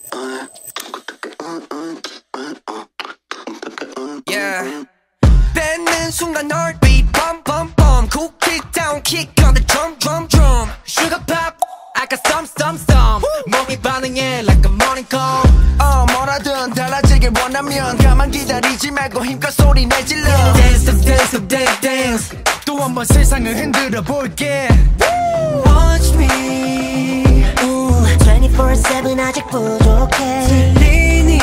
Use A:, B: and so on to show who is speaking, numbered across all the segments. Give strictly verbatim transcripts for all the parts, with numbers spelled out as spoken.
A: Yeah. 뱉는 순간 널 beat bum bum bum. Cookie down kick on the drum drum drum. Sugar pop. I got some some some. 몸이 반응해 like a morning call. 어 뭐라든 달라지길 원하면 가만 기다리지 말고 힘껏 소리 내질러. Dance dance dance dance. 또 한 번 세상을 흔들어 볼게. Watch me.
B: twenty-four seven 아직 부족해.
A: 들리니?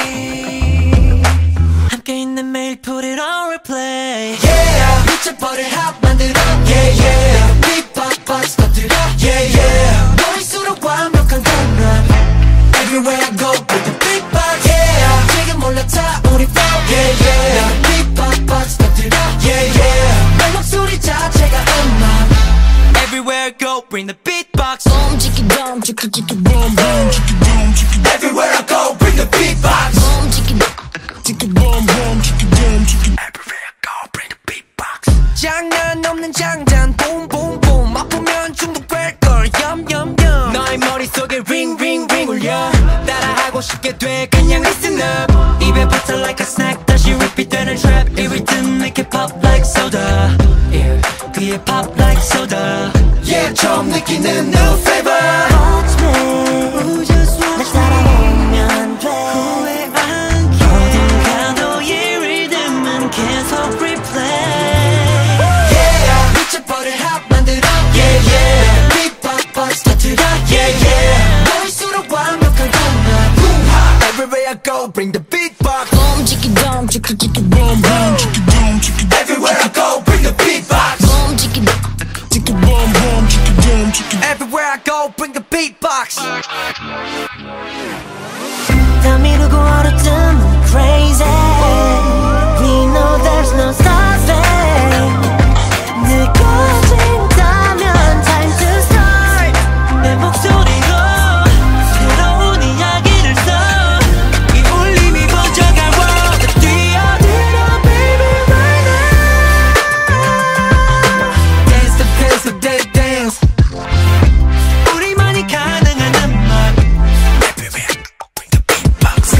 A: 함께 있는 매일 put it on replay. Yeah. 미쳐버릴 핫 만들어. Yeah yeah. Beatbox 터뜨려. Yeah yeah. 너일수록 완벽한 강남. Everywhere I go with the beatbox. Yeah. 지금 올라타 우리 flow. Yeah yeah. Beatbox 터뜨려. Yeah yeah. 내 목소리 자체가 음악. Everywhere I go bring the beatbox.
B: Boom chicky boom chicky chicky boom boom chicky boom chicky.
A: Everywhere I go bring the beatbox.
B: Boom chicky chicky boom boom chicky boom chicky.
A: Everywhere I go bring the beatbox. 장난 없는 장단 boom boom boom. 아프면 중독될걸 yum yum yum. 너의 머릿속에 ring ring ring 울려. 따라하고 싶게 돼 그냥 listen up. 입에 붙어 like a snack 다시 repeat 되는 trap. 이 rhythm make it pop like soda. Yeah, 귀에 pop like soda. Yeah, 처음 느끼는 new flavor.
B: Watch me. 날 따라오면 돼.
A: 후회 않게 어딜 가도 이 rhythm은 계속 replay. Yeah, 미쳐버릴 핫 만들어. Yeah yeah. Beatbox 터뜨려. Yeah yeah. 너일수록 완벽한 강남. Everywhere I go bring the beatbox.
B: Boom chicky boom chicky chicky boom boom chicky boom chicky.
A: Everywhere I go bring the beatbox.
B: Boom chicky chicky boom boom chicky boom chicky.
A: Everywhere I go bring the beatbox.
B: 다 미루고 얼어붙는 crazy. We know there's no stopping. 느껴진다면 time to start.
A: 내 목소리로 새로운 이야기를 써. 이 울림이 번져갈 world 뛰어들어 baby right now. Dance the dance the dance dance. 우리만이 가능한 음악. Everywhere I go bring the beatbox.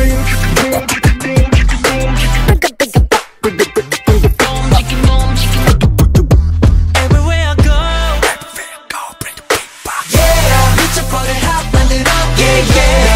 A: Everywhere I go, everywhere I go bring the beatbox. Yeah, 미쳐버릴 핫 만들어. Yeah yeah.